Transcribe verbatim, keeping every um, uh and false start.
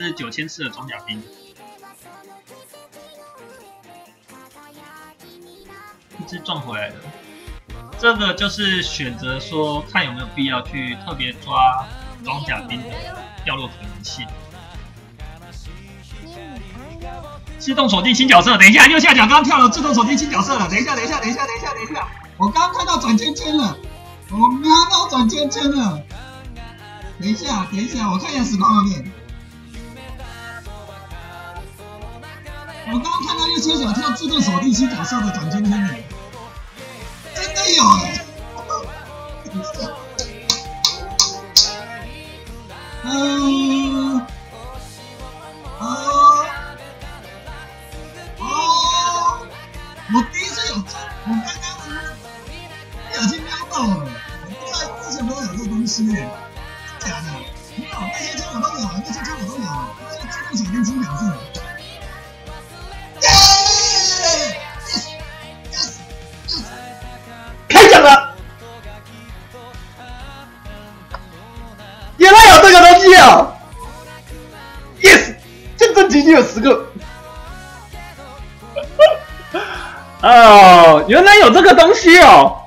这是九千次的装甲兵，一只撞回来的。这个就是选择说看有没有必要去特别抓装甲兵的掉落可能性。自动锁定新角色，等一下，右下角刚刚跳了自动锁定新角色了，等一下，等一下，等一下，等一下，等一下，我刚刚看到转圈圈了，我瞄到转圈圈了。等一下，等一下，我看一下实况画面。我刚刚看到右下角跳自动锁定新角色的转圈圈了，真的有哎、欸！嗯，哦，哦，我第一次有中，我刚刚不小心瞄到了，我不知道之前没有有这个东西耶。假的，没有，那些枪我都有，那些枪我都有，那个自动锁定新角色。开奖了！原来有这个东西哦 ！Yes， 见证奇迹的时刻。哦，原来有这个东西哦！